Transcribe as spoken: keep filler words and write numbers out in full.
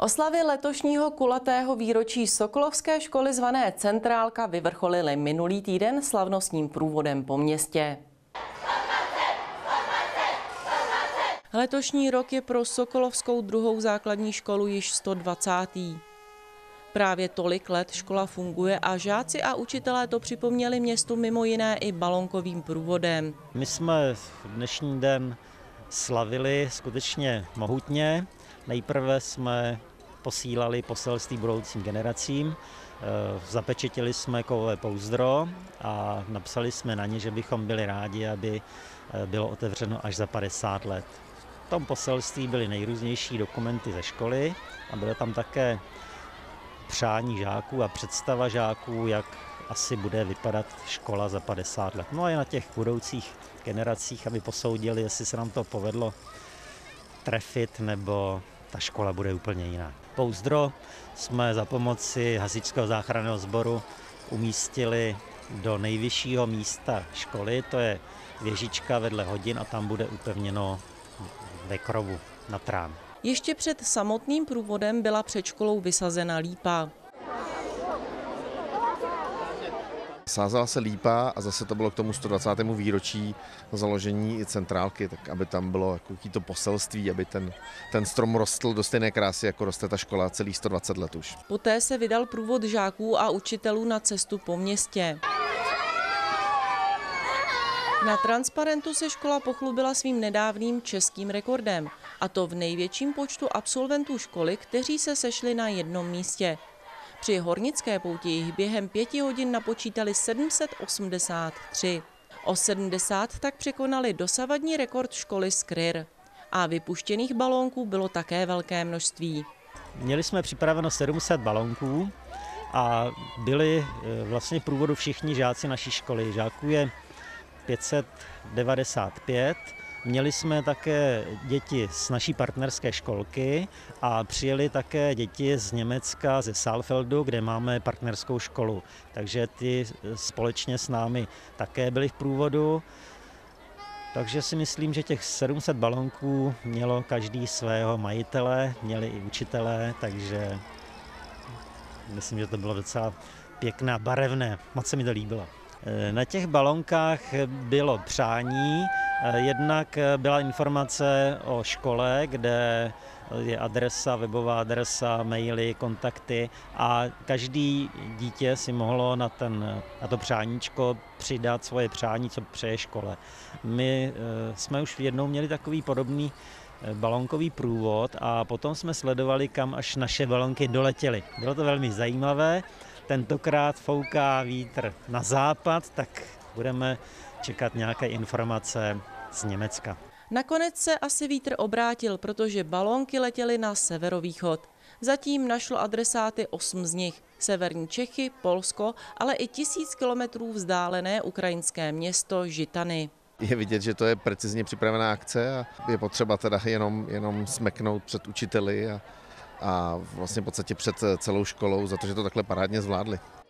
Oslavy letošního kulatého výročí Sokolovské školy zvané Centrálka vyvrcholily minulý týden slavnostním průvodem po městě. Letošní rok je pro Sokolovskou druhou základní školu již sto dvacátý Právě tolik let škola funguje a žáci a učitelé to připomněli městu mimo jiné i balonkovým průvodem. My jsme dnešní den slavili skutečně mohutně. Nejprve jsme posílali poselství budoucím generacím, zapečetili jsme kovové pouzdro a napsali jsme na ně, že bychom byli rádi, aby bylo otevřeno až za padesát let. V tom poselství byly nejrůznější dokumenty ze školy a bylo tam také přání žáků a představa žáků, jak asi bude vypadat škola za padesát let. No a i na těch budoucích generacích, aby posoudili, jestli se nám to povedlo trefit, nebo ta škola bude úplně jiná. Pouzdro jsme za pomoci hasičského záchranného sboru umístili do nejvyššího místa školy, to je věžička vedle hodin a tam bude upevněno ve krovu na trám. Ještě před samotným průvodem byla před školou vysazena lípa. Sázela se lípa a zase to bylo k tomu sto dvacátému výročí založení centrálky, tak aby tam bylo to poselství, aby ten, ten strom rostl do stejné krásy, jako roste ta škola celých sto dvacet let už. Poté se vydal průvod žáků a učitelů na cestu po městě. Na transparentu se škola pochlubila svým nedávným českým rekordem, a to v největším počtu absolventů školy, kteří se sešli na jednom místě. Při Hornické pouti jich během pěti hodin napočítali sedm set osmdesát tři. O sedmdesát tak překonali dosavadní rekord školy z Kryr. A vypuštěných balónků bylo také velké množství. Měli jsme připraveno sedm set balónků a byli vlastně v průvodu všichni žáci naší školy. Žáků je pět set devadesát pět. Měli jsme také děti z naší partnerské školky a přijeli také děti z Německa, ze Saalfeldu, kde máme partnerskou školu. Takže ty společně s námi také byli v průvodu. Takže si myslím, že těch sedm set balónků mělo každý svého majitele, měli i učitelé, takže myslím, že to bylo docela pěkné a barevné. Moc se mi to líbilo. Na těch balónkách bylo přání, jednak byla informace o škole, kde je adresa, webová adresa, maily, kontakty a každý dítě si mohlo na, ten, na to přáníčko přidat svoje přání, co přeje škole. My jsme už jednou měli takový podobný balónkový průvod a potom jsme sledovali, kam až naše balónky doletěly. Bylo to velmi zajímavé. Tentokrát fouká vítr na západ, tak budeme čekat nějaké informace z Německa. Nakonec se asi vítr obrátil, protože balónky letěly na severovýchod. Zatím našlo adresáty osm z nich. Severní Čechy, Polsko, ale i tisíc kilometrů vzdálené ukrajinské město Žitany. Je vidět, že to je precizně připravená akce a je potřeba teda jenom, jenom smeknout před učiteli a, a vlastně v podstatě před celou školou za to, že to takhle parádně zvládli.